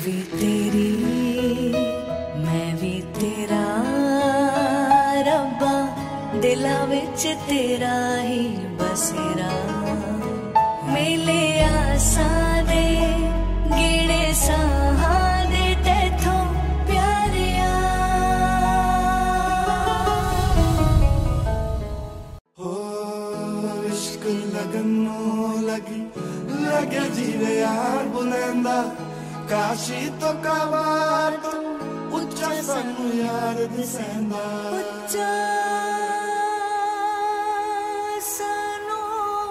भी तेरी मैं भी तेरा रब्बा दिला विच तेरा ही बसेरा मेले आसां दे गिणे साहां दे तैथों प्यारिया हो इश्क लगनों लगी लगे जीवे यार बुलंदा काशी तो कावार तो उच्चा सानू यार दिसेंदा उच्चा सानू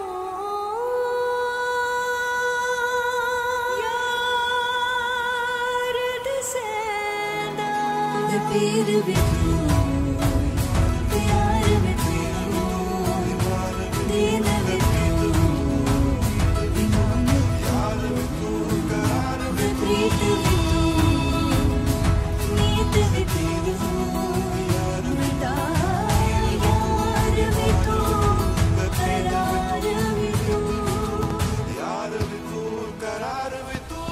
यार दिसेंदा पीर भी तू प्यार भी तू दीन भी तू ईमान यार भी तू करार भी प्रीत भी तू नीत भी तू यार भी तू करार भी तू यार भी तू करार भी तू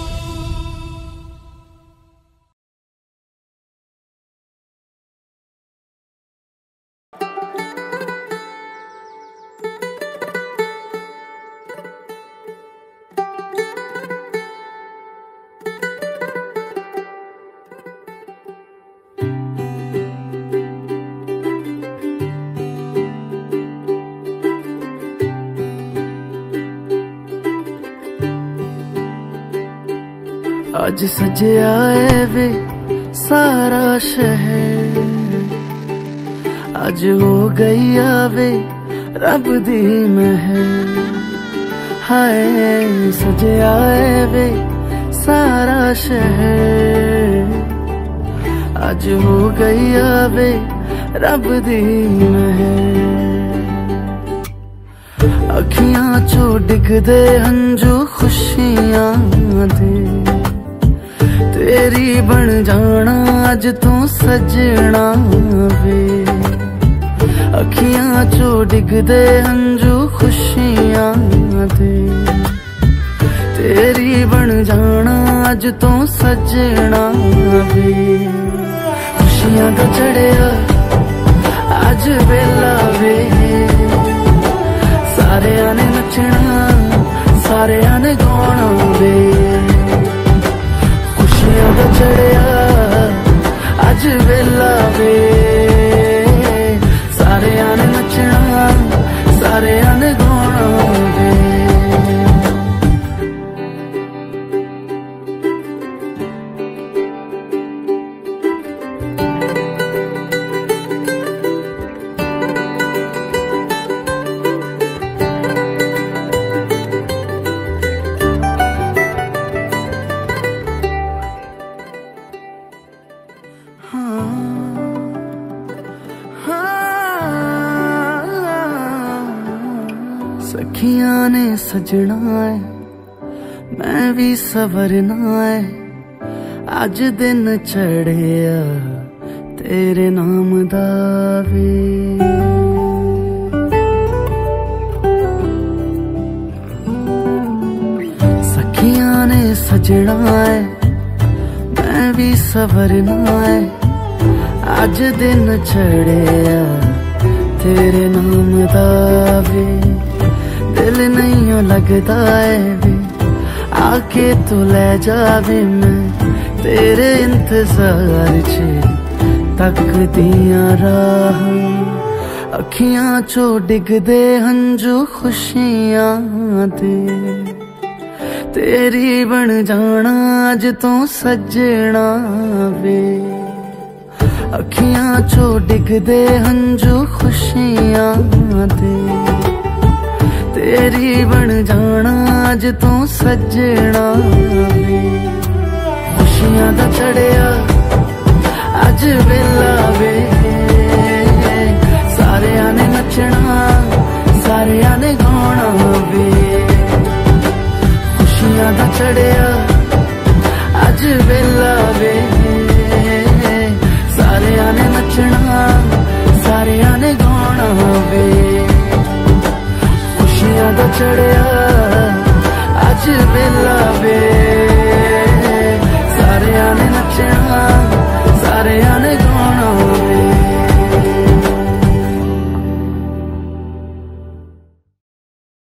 आज सजया है वे सारा शहर आज हो गई आवे रब दी महर हाय सजया है वे सारा शहर आज हो गई आवे रब दी महर अखियां चो डिगदे हंजू खुशियां दे तेरी बन जाना अज तू सजना वे अखियां चो डिगदे हंजू खुशियां दे तेरी बन जाना अज तू सजना वे खुशियां दा चढ़िया अज वेला वे सारेयां ने नचना सारेयां ने गाना वे खुशियां दा चढ़िया अज वेला वे सारेयां ने नचना सारेयां ने गाना वे सखियां ने सजना है मैं भी सवरना है अज दिन चढ़िया तेरे नाम दा वे सखियां ने सजना है मैं भी सवरना है अज दिन चढ़िया तेरे नाम दा वे दिल नहीं लगता है वे आके तू ले जावे मैं तेरे इंतजार च तक दिया राह अखियां चो डिगदे हंजू खुशियां दे तेरी बन जाना अज तू सजना वे अखियां चो डिगदे हंजू खुशियां दे तेरी बन जाना अज तू सजना वे खुशियां दा चढ़िया अज वेला वे सारेयां ने नचना सारेयां ने गाना वे खुशियां दा चढ़िया अज वेला वे सारेयां ने नचना सारेयां ने गाना वे खुशियां दा चढ़िया अज वेला वे